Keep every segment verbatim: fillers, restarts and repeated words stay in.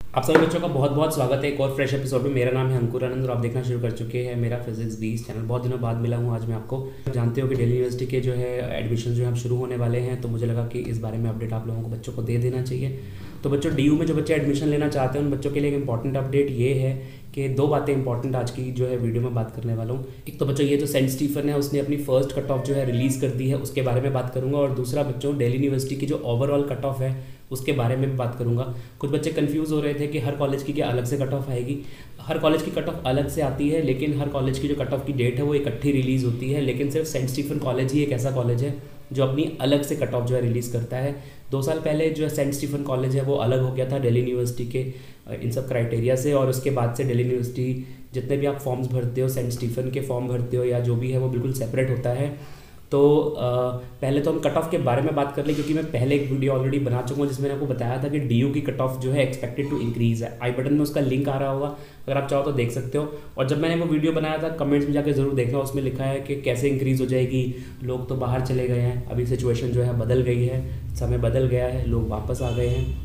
आप सभी बच्चों का बहुत बहुत स्वागत है एक और फ्रेश एपिसोड में। मेरा नाम है अंकुर आनंद और आप देखना शुरू कर चुके हैं मेरा फिजिक्स बीस चैनल। बहुत दिनों बाद मिला हूँ आज मैं आपको। जानते हो कि दिल्ली यूनिवर्सिटी के जो है एडमिशन जो है हम शुरू होने वाले हैं, तो मुझे लगा कि इस बारे में अपडेट आप लोगों को बच्चों को दे देना चाहिए। तो बच्चों, डी यू में जो बच्चे एडमिशन लेना चाहते हैं उन बच्चों के लिए एक इंपॉर्टेंट अपडेट ये है कि दो बातें इंपॉर्टेंट आज की जो है वीडियो में बात करने वाला हूँ। एक तो बच्चों ये जो सेंट स्टीफन है उसने अपनी फर्स्ट कट ऑफ जो है रिलीज़ कर दी है, उसके बारे में बात करूँगा। और दूसरा बच्चों, दिल्ली यूनिवर्सिटी की जो ओवरऑल कट ऑफ है उसके बारे में भी बात करूंगा। कुछ बच्चे कंफ्यूज हो रहे थे कि हर कॉलेज की क्या अलग से कट ऑफ आएगी। हर कॉलेज की कट ऑफ अलग से आती है, लेकिन हर कॉलेज की जो कट ऑफ की डेट है वो इकट्ठी रिलीज़ होती है। लेकिन सिर्फ सेंट स्टीफन कॉलेज ही एक ऐसा कॉलेज है जो अपनी अलग से कट ऑफ जो है रिलीज़ करता है। दो साल पहले जो है सेंट स्टीफन कॉलेज है वो अलग हो गया था दिल्ली यूनिवर्सिटी के इन सब क्राइटेरिया से, और उसके बाद से दिल्ली यूनिवर्सिटी जितने भी आप फॉर्म्स भरते हो, सेंट स्टीफन के फॉर्म भरते हो या जो भी है, वो बिल्कुल सेपरेट होता है। तो आ, पहले तो हम कट ऑफ के बारे में बात कर लें, क्योंकि मैं पहले एक वीडियो ऑलरेडी बना चुका हूँ जिसमें मैंने आपको बताया था कि डी यू की कट ऑफ जो है एक्सपेक्टेड टू इंक्रीज़ है। आई बटन में उसका लिंक आ रहा होगा, अगर आप चाहो तो देख सकते हो। और जब मैंने वो वीडियो बनाया था, कमेंट्स में जाकर ज़रूर देखना, उसमें लिखा है कि कैसे इंक्रीज़ हो जाएगी। लोग तो बाहर चले गए हैं, अभी सिचुएशन जो है बदल गई है, समय बदल गया है, लोग वापस आ गए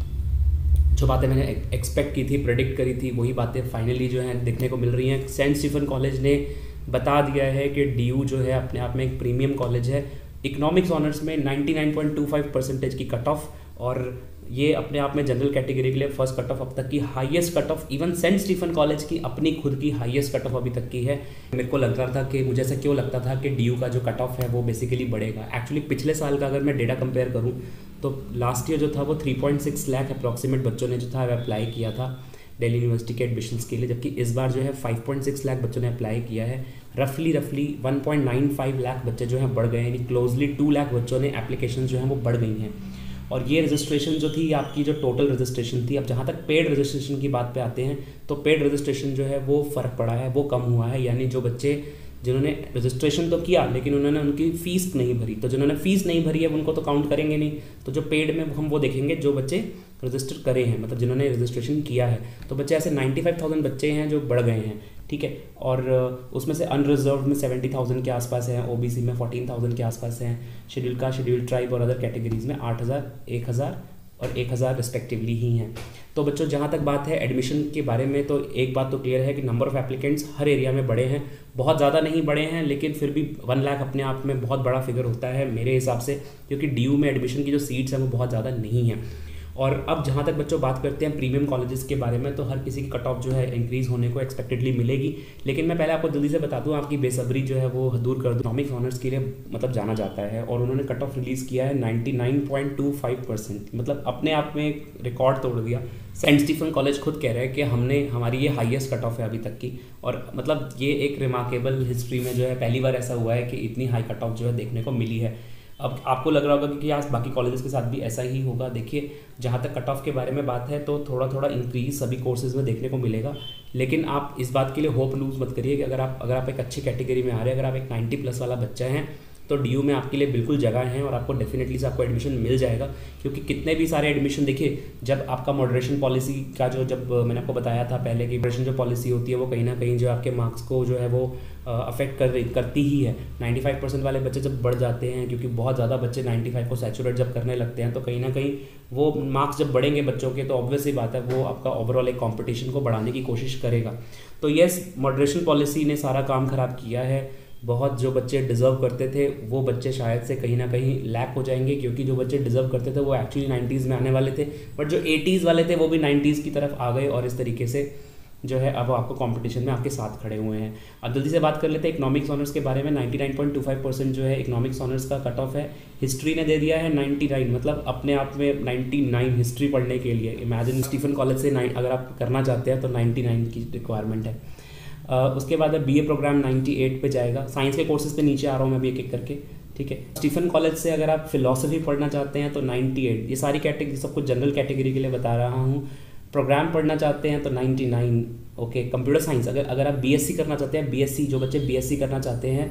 हैं। जो बातें मैंने एक्सपेक्ट की थी, प्रेडिक्ट करी थी, वही बातें फाइनली जो है देखने को मिल रही हैं। सेंट स्टीफन कॉलेज ने बता दिया है कि डी यू जो है अपने आप में एक प्रीमियम कॉलेज है। इकोनॉमिक्स ऑनर्स में ninety nine point two five percentage की कट ऑफ, और ये अपने आप में जनरल कैटेगरी के लिए फर्स्ट कट ऑफ अब तक की highest cut off. Even saint Stephen college की अपनी खुद की हाईएस्ट कट ऑफ अभी तक की है। मेरे को लग रहा था कि मुझे ऐसा क्यों लगता था कि डी यू का जो कट ऑफ है वो बेसिकली बढ़ेगा। एक्चुअली पिछले साल का अगर मैं डेटा कंपेयर करूँ तो लास्ट ईयर जो था वो three point six lakh approximate बच्चों ने जो था अप्लाई किया था दिल्ली यूनिवर्सिटी के एडमिशन्स के लिए, जबकि इस बार जो है फाइव पॉइंट सिक्स लाख बच्चों ने अप्लाई किया है। रफली रफली one point nine five lakh बच्चे जो हैं बढ़ गए हैं, यानी क्लोजली टू लाख बच्चों ने एप्लीकेशन जो हैं वो बढ़ गई हैं। और ये रजिस्ट्रेशन जो थी आपकी, जो टोटल रजिस्ट्रेशन थी, अब जहाँ तक पेड रजिस्ट्रेशन की बात पे आते हैं तो पेड रजिस्ट्रेशन जो है वो फ़र्क पड़ा है, वो कम हुआ है। यानी जो बच्चे जिन्होंने रजिस्ट्रेशन तो किया लेकिन उन्होंने उनकी फ़ीस नहीं भरी, तो जिन्होंने फ़ीस नहीं भरी है उनको तो काउंट करेंगे नहीं। तो जो पेड में हम वो देखेंगे जो बच्चे रजिस्टर करे हैं, मतलब जिन्होंने रजिस्ट्रेशन किया है। तो बच्चे ऐसे नाइन्टी फाइव थाउजेंड बच्चे हैं जो बढ़ गए हैं, ठीक है। और उसमें से अनरिजर्व में सेवेंटी थाउजेंड के आसपास हैं, ओबीसी में फोर्टीन थाउजेंड के आसपास हैं, शेड्यूल का शेड्यूल ट्राइब और अदर कैटेगरीज में आठ हज़ार, एक हज़ार और एक हज़ार रिस्पेक्टिवली ही हैं। तो बच्चों, जहाँ तक बात है एडमिशन के बारे में, तो एक बात तो क्लियर है कि नंबर ऑफ़ एप्लीकेंट्स हर एरिया में बड़े हैं। बहुत ज़्यादा नहीं बड़े हैं, लेकिन फिर भी वन लाख अपने आप में बहुत बड़ा फिगर होता है मेरे हिसाब से, क्योंकि डी यू में एडमिशन की जो सीट्स हैं वो बहुत ज़्यादा नहीं हैं। और अब जहाँ तक बच्चों बात करते हैं प्रीमियम कॉलेजेस के बारे में, तो हर किसी की कट ऑफ जो है इंक्रीज़ होने को एक्सपेक्टेडली मिलेगी। लेकिन मैं पहले आपको जल्दी से बता दूँ, आपकी बेसब्री जो है वो दूर कर दूँ। इकोनॉमिक्स ऑनर्स के लिए मतलब जाना जाता है, और उन्होंने कट ऑफ रिलीज़ किया है ninety nine point two five percent, मतलब अपने आप में एक रिकॉर्ड तोड़ दिया। सेंट स्टीफन कॉलेज खुद कह रहे हैं कि हमने हमारी ये हाईएस्ट कट ऑफ है अभी तक की, और मतलब ये एक रिमार्केबल हिस्ट्री में जो है पहली बार ऐसा हुआ है कि इतनी हाई कट ऑफ जो है देखने को मिली है। अब आपको लग रहा होगा कि आज बाकी कॉलेजेस के साथ भी ऐसा ही होगा। देखिए, जहाँ तक कट ऑफ के बारे में बात है तो थोड़ा थोड़ा इंक्रीज सभी कोर्सेज में देखने को मिलेगा, लेकिन आप इस बात के लिए होप लूज़ मत करिए कि अगर आप अगर आप एक अच्छी कैटेगरी में आ रहे हैं, अगर आप एक नाइन्टी प्लस वाला बच्चा हैं, तो डी यू में आपके लिए बिल्कुल जगह है और आपको डेफिनेटली से आपको एडमिशन मिल जाएगा। क्योंकि कितने भी सारे एडमिशन, देखिए, जब आपका मॉडरेशन पॉलिसी का जो जब मैंने आपको बताया था पहले कि मॉडरेशन जो पॉलिसी होती है वो कहीं ना कहीं जो आपके मार्क्स को जो है वो अफेक्ट कर करती ही है। नाइन्टी फाइव परसेंट वाले बच्चे जब बढ़ जाते हैं, क्योंकि बहुत ज़्यादा बच्चे नाइन्टी फाइव को सैचुरेट जब करने लगते हैं, तो कहीं ना कहीं वो मार्क्स जब बढ़ेंगे बच्चों के, तो ऑब्वियस ही बात है वो आपका ओवरऑल एक कॉम्पिटिशन को बढ़ाने की कोशिश करेगा। तो येस, मॉडरेशन पॉलिसी ने सारा काम ख़राब किया है। बहुत जो बच्चे डिज़र्व करते थे वो बच्चे शायद से कहीं ना कहीं लैक हो जाएंगे, क्योंकि जो बच्चे डिज़र्व करते थे वो एक्चुअली नाइन्टीज़ में आने वाले थे, बट जो एटीज़ वाले थे वो भी नाइन्टीज़ की तरफ आ गए, और इस तरीके से जो है अब आपको कंपटीशन में आपके साथ खड़े हुए हैं। अब जल्दी से बात कर लेते हैं इकोनॉमिक्स ऑनर्स के बारे में। Ninety nine point two five percent जो है इकोनॉमिक्स ऑनर्स का कट ऑफ है। हिस्ट्री ने दे दिया है नाइन्टी नाइन, मतलब अपने आप में नाइन्टी नाइन हिस्ट्री पढ़ने के लिए। इमेजिन, स्टीफन कॉलेज से नाइन अगर आप करना चाहते हैं तो नाइन्टी नाइन की रिक्वायरमेंट है। Uh, उसके बाद B A programme ninety eight पे जाएगा। साइंस के कोर्सेज पे नीचे आ रहा हूँ मैं भी एक एक करके, ठीक है। स्टीफन कॉलेज से अगर आप फिलोसफी पढ़ना चाहते हैं तो नाइन्टी एट, ये सारी कैटेगरी सब कुछ जनरल कैटेगरी के लिए बता रहा हूँ। प्रोग्राम पढ़ना चाहते हैं तो ninety nine, okay. Computer science अगर अगर आप बीएससी करना चाहते हैं, बीएससी जो बच्चे बीएससी करना चाहते हैं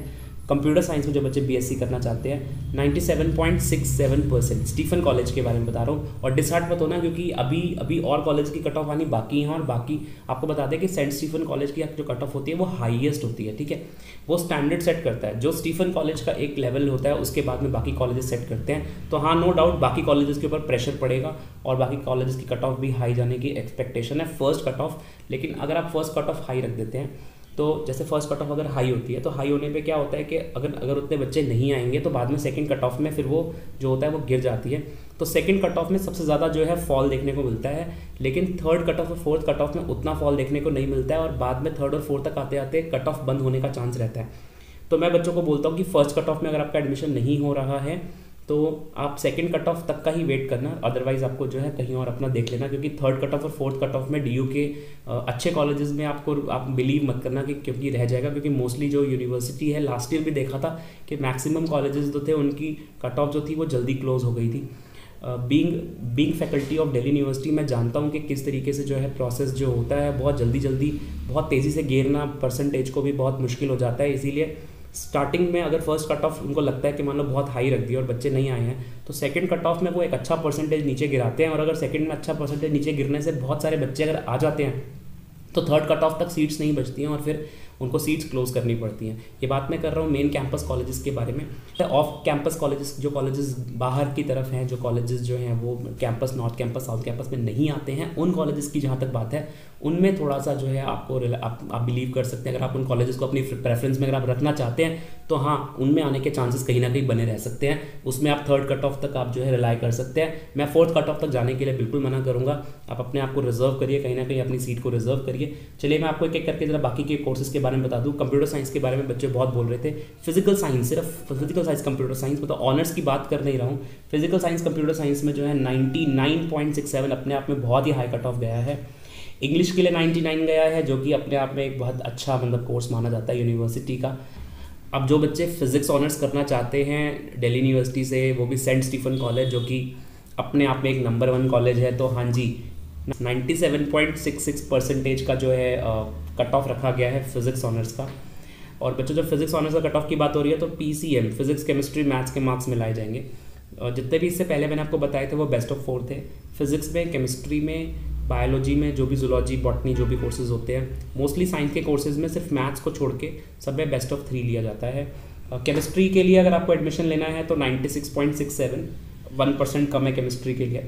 कंप्यूटर साइंस में जो बच्चे बीएससी करना चाहते हैं ninety seven point six seven percent Stephen college के बारे में बता रहा हूँ। और डिसहार्ट मत होना क्योंकि अभी अभी और कॉलेज की कट ऑफ आनी बाकी हैं, और बाकी आपको बता दें कि सेंट स्टीफन कॉलेज की जो कट ऑफ होती है वो हाईएस्ट होती है, ठीक है। वो स्टैंडर्ड सेट करता है, जो स्टीफन कॉलेज का एक लेवल होता है उसके बाद में बाकी कॉलेजेस सेट करते हैं। तो हाँ, नो डाउट बाकी कॉलेजेस के ऊपर प्रेशर पड़ेगा और बाकी कॉलेजेस की कट ऑफ भी हाई जाने की एक्सपेक्टेशन है फर्स्ट कट ऑफ। लेकिन अगर आप फर्स्ट कट ऑफ हाई रख देते हैं तो जैसे फर्स्ट कट ऑफ अगर हाई होती है तो हाई होने पे क्या होता है कि अगर अगर उतने बच्चे नहीं आएंगे तो बाद में सेकंड कट ऑफ में फिर वो जो होता है वो गिर जाती है। तो सेकंड कट ऑफ में सबसे ज़्यादा जो है फॉल देखने को मिलता है, लेकिन थर्ड कट ऑफ और फोर्थ कट ऑफ में उतना फॉल देखने को नहीं मिलता है, और बाद में थर्ड और फोर्थ तक आते आते कट ऑफ बंद होने का चांस रहता है। तो मैं बच्चों को बोलता हूँ कि फर्स्ट कट ऑफ में अगर आपका एडमिशन नहीं हो रहा है तो आप सेकंड कट ऑफ तक का ही वेट करना, अदरवाइज आपको जो है कहीं और अपना देख लेना, क्योंकि थर्ड कट ऑफ और फोर्थ कट ऑफ में डीयू के अच्छे कॉलेजेस में आपको आप बिलीव मत करना कि क्योंकि रह जाएगा, क्योंकि मोस्टली जो यूनिवर्सिटी है लास्ट ईयर भी देखा था कि मैक्सिमम कॉलेजेस जो थे उनकी कट ऑफ जो थी वो जल्दी क्लोज हो गई थी। Being being faculty of Delhi university मैं जानता हूँ कि किस तरीके से जो है प्रोसेस जो होता है बहुत जल्दी जल्दी बहुत तेज़ी से गिरना परसेंटेज को भी बहुत मुश्किल हो जाता है। इसीलिए स्टार्टिंग में अगर फर्स्ट कट ऑफ उनको लगता है कि मान लो बहुत हाई रख दिया और बच्चे नहीं आए हैं तो सेकंड कट ऑफ में वो एक अच्छा परसेंटेज नीचे गिराते हैं, और अगर सेकंड में अच्छा परसेंटेज नीचे गिरने से बहुत सारे बच्चे अगर आ जाते हैं तो थर्ड कट ऑफ तक सीट्स नहीं बचती हैं और फिर उनको सीट्स क्लोज करनी पड़ती हैं। ये बात मैं कर रहा हूँ मेन कैंपस कॉलेजेस के बारे में। ऑफ कैंपस कॉलेजेस जो कॉलेजेस बाहर की तरफ हैं, जो कॉलेजेस जो हैं वो campus north campus south campus में नहीं आते हैं, उन कॉलेजेस की जहाँ तक बात है उनमें थोड़ा सा जो है आपको आप, आप बिलीव कर सकते हैं। अगर आप उन कॉलेजेस को अपनी प्रेफरेंस में अगर आप रखना चाहते हैं तो हाँ, उनमें आने के चांसेस कहीं ना कहीं बने रह सकते हैं। उसमें आप थर्ड कट ऑफ तक आप जो है रिलाई कर सकते हैं। मैं फोर्थ कट ऑफ तक जाने के लिए बिल्कुल मना करूँगा। आप अपने आप को रिजर्व करिए, कहीं ना कहीं अपनी सीट को रिजर्व करिए। चलिए मैं आपको एक एक करके जरा बाकी के कोर्सेज के बारे में बता दूँ। कंप्यूटर साइंस के बारे में बच्चे बहुत बोल रहे थे। फिजिकल साइंस, सिर्फ फिजिकल साइंस कंप्यूटर साइंस, मतलब ऑनर्स की बात कर नहीं रहा हूँ। फिजिकल साइंस कंप्यूटर साइंस में जो है ninety nine point six seven अपने आप में बहुत ही हाई कट ऑफ गया है। इंग्लिश के लिए नाइन्टी नाइन गया है, जो कि अपने आप में एक बहुत अच्छा मतलब कोर्स माना जाता है यूनिवर्सिटी का। अब जो बच्चे फिजिक्स ऑनर्स करना चाहते हैं दिल्ली यूनिवर्सिटी से, वो भी सेंट स्टीफन कॉलेज जो कि अपने आप में एक नंबर वन कॉलेज है, तो हाँ जी ninety seven point six six percentage का जो है कट ऑफ रखा गया है फिजिक्स ऑनर्स का। और बच्चों जब फिजिक्स ऑनर्स का कट ऑफ की बात हो रही है तो पीसीएम फिजिक्स केमिस्ट्री मैथ्स के मार्क्स मिलाए जाएंगे। और जितने भी इससे पहले मैंने आपको बताए थे वो बेस्ट ऑफ फोर थे। फिजिक्स में, केमिस्ट्री में, बायोलॉजी में, जो भी जूलॉजी बॉटनी जो भी कोर्सेज होते हैं, मोस्टली साइंस के कोर्सेज में सिर्फ मैथ्स को छोड़ के सब में बेस्ट ऑफ थ्री लिया जाता है। केमिस्ट्री के लिए अगर आपको एडमिशन लेना है तो ninety six point six seven, one percent कम है केमिस्ट्री के लिए।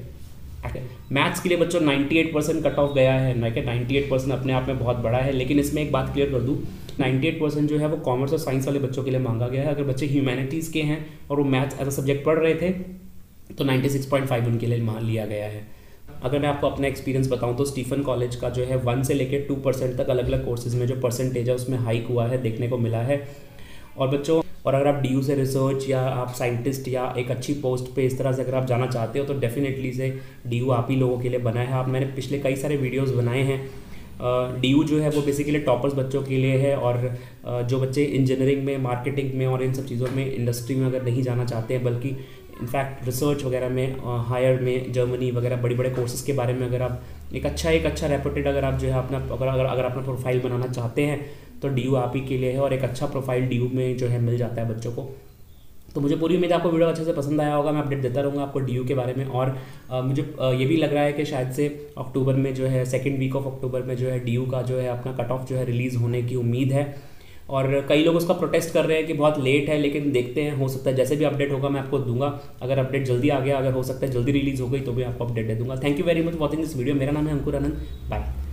मैथ्स के लिए बच्चों ninety eight percent cut off गया है, ना कि नाइन्टी एट परसेंट अपने आप में बहुत बड़ा है। लेकिन इसमें एक बात क्लियर कर दूँ, नाइन्टी एट परसेंट जो है वो कॉमर्स और साइंस वाले बच्चों के लिए मांगा गया है। अगर बच्चे ह्यूमैनिटीज़ के हैं और वो मैथ्स एज अ सब्जेक्ट पढ़ रहे थे तो नाइन्टी सिक्स पॉइंट फाइव उनके लिए मान लिया गया है। अगर मैं आपको अपना एक्सपीरियंस बताऊं तो स्टीफन कॉलेज का जो है वन से लेकर टू परसेंट तक अलग अलग कोर्सेज में जो परसेंटेज है उसमें हाइक हुआ है, देखने को मिला है। और बच्चों, और अगर आप डीयू से रिसर्च या आप साइंटिस्ट या एक अच्छी पोस्ट पे इस तरह से अगर आप जाना चाहते हो तो डेफिनेटली से डीयू आप ही लोगों के लिए बना है। आप मैंने पिछले कई सारे वीडियोज़ बनाए हैं। डीयू जो है वो बेसिकली टॉपर्स बच्चों के लिए है, और जो बच्चे इंजीनियरिंग में, मार्केटिंग में और इन सब चीज़ों में, इंडस्ट्री में अगर नहीं जाना चाहते हैं बल्कि इनफैक्ट रिसर्च वगैरह में, हायर में, जर्मनी वगैरह बड़ी बड़े कोर्सेज के बारे में अगर आप एक अच्छा एक अच्छा रेपुटेड अगर आप जो है अपना अगर अगर अगर अपना प्रोफाइल बनाना चाहते हैं तो डीयू आप ही के लिए है। और एक अच्छा प्रोफाइल डीयू में जो है मिल जाता है बच्चों को। तो मुझे पूरी उम्मीद आपको वीडियो अच्छे से पसंद आया होगा। मैं अपडेट देता रहूँगा आपको डीयू के बारे में। और आ, मुझे आ, ये भी लग रहा है कि शायद से अक्टूबर में जो है, सेकेंड वीक ऑफ अक्टूबर में जो है डीयू का जो है अपना कट ऑफ जो है रिलीज़ होने की उम्मीद है। और कई लोग उसका प्रोटेस्ट कर रहे हैं कि बहुत लेट है, लेकिन देखते हैं, हो सकता है जैसे भी अपडेट होगा मैं आपको दूंगा। अगर अपडेट जल्दी आ गया, अगर हो सकता है जल्दी रिलीज़ हो गई तो भी आपको अपडेट दे दूंगा। Thank you very much watching this video. मेरा नाम है अंकुर आनंद। बाय।